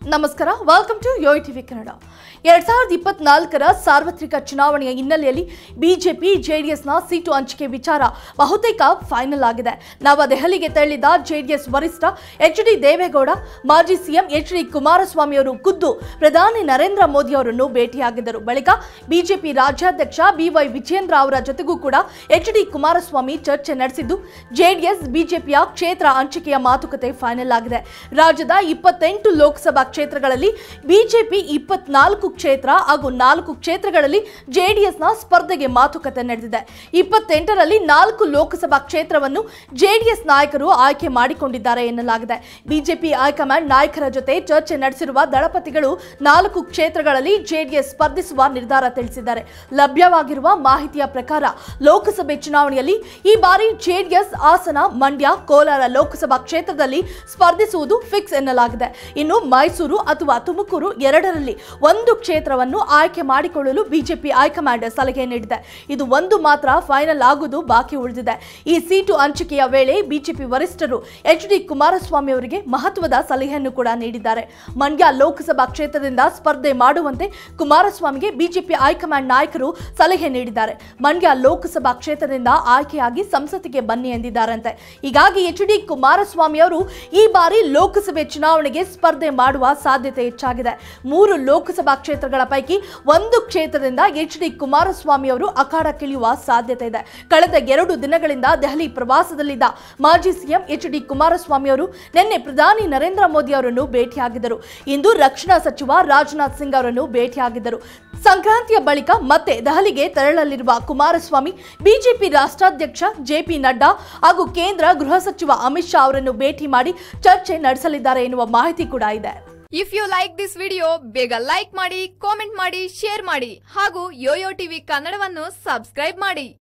ನಮಸ್ಕಾರ, welcome to Yoyo TV Kannada. 2024ರ ಸಾರ್ವತ್ರಿಕ ಚುನಾವಣೆಯ ಹಿನ್ನೆಲೆಯಲ್ಲಿ ಬಿಜೆಪಿ ಜೆಡಿಎಸ್ನ ಸೀಟು ಹಂಚಿಕೆ ವಿಚಾರ ಬಹುತೇಕ ಫೈನಲ್ ಆಗಿದೆ. ನವದೆಹಲಿಗೆ ತೆರಳಿದ ಜೆಡಿಎಸ್ ವರಿಷ್ಠ ಎಚ್.ಡಿ. ದೇವೇಗೌಡ, ಮಾಜಿ ಸಿಎಂ ಎಚ್.ಡಿ. ಕುಮಾರಸ್ವಾಮಿ ಅವರು ಖುದ್ದು ಪ್ರಧಾನಿ ನರೇಂದ್ರ ಮೋದಿ ಅವರನ್ನು ಭೇಟಿಯಾಗಿದ್ದರು. ಬಳಿಕ ಬಿಜೆಪಿ ರಾಜ್ಯಾಧ್ಯಕ್ಷ ಬಿ.ವೈ. ವಿಜಯೇಂದ್ರ ಅವರ ಜೊತೆಗೂ ಕೂಡ ಎಚ್.ಡಿ. ಕುಮಾರಸ್ವಾಮಿ ಚರ್ಚೆ ನಡೆಸಿದ್ದು, ಜೆಡಿಎಸ್ ಬಿಜೆಪಿಯ ಕ್ಷೇತ್ರ ಹಂಚಿಕೆಯ ಮಾತುಕತೆ ಫೈನಲ್ ಆಗಿದೆ. ರಾಜ್ಯದ 28 ಲೋಕಸಭಾ ಕ್ಷೇತ್ರಗಳಲ್ಲಿ ಬಿಜೆಪಿ 24 ಕ್ಷೇತ್ರ ಹಾಗೂ 4 ಕ್ಷೇತ್ರಗಳಲ್ಲಿ ಜೆಡಿಎಸ್ನ ಸ್ಪರ್ಧೆಗೆ ಮಾತುಕತೆ ನಡೆದಿದೆ. 28ರಲ್ಲಿ 4 ಲೋಕಸಭಾ ಕ್ಷೇತ್ರವನ್ನು ಜೆಡಿಎಸ್ ನಾಯಕರು ಆಯ್ಕೆ ಮಾಡಿಕೊಂಡಿದ್ದಾರೆ ಎನ್ನಲಾಗಿದೆ. ಬಿಜೆಪಿ ಹೈಕಮಾಂಡ್ ನಾಯಕರ ಜೊತೆ ಚರ್ಚೆ ನಡೆಸಿರುವ ದಳಪತಿಗಳು 4 ಕ್ಷೇತ್ರಗಳಲ್ಲಿ ಜೆಡಿಎಸ್ ಸ್ಪರ್ಧಿಸುವ ನಿರ್ಧಾರ ತಿಳಿಸಿದ್ದಾರೆ. ಲಭ್ಯವಾಗಿರುವ ಮಾಹಿತಿಯ ಪ್ರಕಾರ ಲೋಕಸಭೆ ಚುನಾವಣೆಯಲ್ಲಿ ಈ ಬಾರಿ ಜೆಡಿಎಸ್ ಹಾಸನ, ಮಂಡ್ಯ, ಕೋಲಾರ ಲೋಕಸಭಾ ಕ್ಷೇತ್ರದಲ್ಲಿ ಸ್ಪರ್ಧಿಸುವುದು ಫಿಕ್ಸ್ ಎನ್ನಲಾಗಿದೆ. ಇನ್ನು ಮೈಸೂರು ಅಥವಾ ತುಮಕೂರು ಎರಡರಲ್ಲಿ ಒಂದು ಕ್ಷೇತ್ರವನ್ನು ಆಯ್ಕೆ ಮಾಡಿಕೊಳ್ಳಲು ಬಿಜೆಪಿ ಹೈಕಮಾಂಡ್ ಸಲಹೆ ನೀಡಿದೆ. ಇದು ಒಂದು ಮಾತ್ರ ಫೈನಲ್ ಆಗುವುದು ಬಾಕಿ ಉಳಿದಿದೆ. ಈ ಸೀಟು ಹಂಚಿಕೆಯ ವೇಳೆ ಬಿಜೆಪಿ ವರಿಷ್ಠರು ಎಚ್.ಡಿ. ಕುಮಾರಸ್ವಾಮಿ ಅವರಿಗೆ ಮಹತ್ವದ ಸಲಹೆಯನ್ನು ಕೂಡ ನೀಡಿದ್ದಾರೆ. ಮಂಡ್ಯ ಲೋಕಸಭಾ ಕ್ಷೇತ್ರದಿಂದ ಸ್ಪರ್ಧೆ ಮಾಡುವಂತೆ ಕುಮಾರಸ್ವಾಮಿಗೆ ಬಿಜೆಪಿ ಹೈಕಮಾಂಡ್ ನಾಯಕರು ಸಲಹೆ ನೀಡಿದ್ದಾರೆ. ಮಂಡ್ಯ ಲೋಕಸಭಾ ಕ್ಷೇತ್ರದಿಂದ ಆಯ್ಕೆಯಾಗಿ ಸಂಸತ್ತಿಗೆ ಬನ್ನಿ ಎಂದಿದ್ದಾರಂತೆ. ಹೀಗಾಗಿ ಎಚ್.ಡಿ. ಕುಮಾರಸ್ವಾಮಿ ಅವರು ಈ ಬಾರಿ ಲೋಕಸಭೆ ಚುನಾವಣೆಗೆ ಸ್ಪರ್ಧೆ ಮಾಡುವ ಸಾಧ್ಯತೆ ಹೆಚ್ಚಾಗಿದೆ. 3 ಲೋಕಸಭಾ ಕ್ಷೇತ್ರಗಳ ಪೈಕಿ ಒಂದು ಕ್ಷೇತ್ರದಿಂದ ಎಚ್.ಡಿ. ಕುಮಾರಸ್ವಾಮಿ ಅವರು ಅಖಾಡಕ್ಕಿಳಿಯುವ ಸಾಧ್ಯತೆ ಇದೆ. ಕಳೆದ 2 ದಿನಗಳಿಂದ ದೆಹಲಿ ಪ್ರವಾಸದಲ್ಲಿದ್ದ ಮಾಜಿ ಸಿಎಂ ಎಚ್.ಡಿ. ಕುಮಾರಸ್ವಾಮಿ ಅವರು ನಿನ್ನೆ ಪ್ರಧಾನಿ ನರೇಂದ್ರ ಮೋದಿ ಅವರನ್ನು ಭೇಟಿಯಾಗಿದ್ದರು. ಇಂದು ರಕ್ಷಣಾ ಸಚಿವ ರಾಜನಾಥ್ ಸಿಂಗ್ ಅವರನ್ನು ಭೇಟಿಯಾಗಿದ್ದರು. ಸಂಕ್ರಾಂತಿಯ ಬಳಿಕ ಮತ್ತೆ ದೆಹಲಿಗೆ ತೆರಳಲಿರುವ ಕುಮಾರಸ್ವಾಮಿ ಬಿಜೆಪಿ ರಾಷ್ಟ್ರಾಧ್ಯಕ್ಷ ಜೆ.ಪಿ. ನಡ್ಡಾ ಹಾಗೂ ಕೇಂದ್ರ ಗೃಹ ಸಚಿವ ಅಮಿತ್ ಶಾ ಅವರನ್ನು ಭೇಟಿ ಮಾಡಿ ಚರ್ಚೆ ನಡೆಸಲಿದ್ದಾರೆ ಎನ್ನುವ ಮಾಹಿತಿ ಕೂಡ ಇದೆ. If you like this video, ಬೇಗ ಲೈಕ್ ಮಾಡಿ, ಕಾಮೆಂಟ್ ಮಾಡಿ, ಶೇರ್ ಮಾಡಿ ಹಾಗೂ ಯೋಯೋ ಟಿವಿ ಕನ್ನಡವನ್ನು ಸಬ್ಸ್ಕ್ರೈಬ್ ಮಾಡಿ.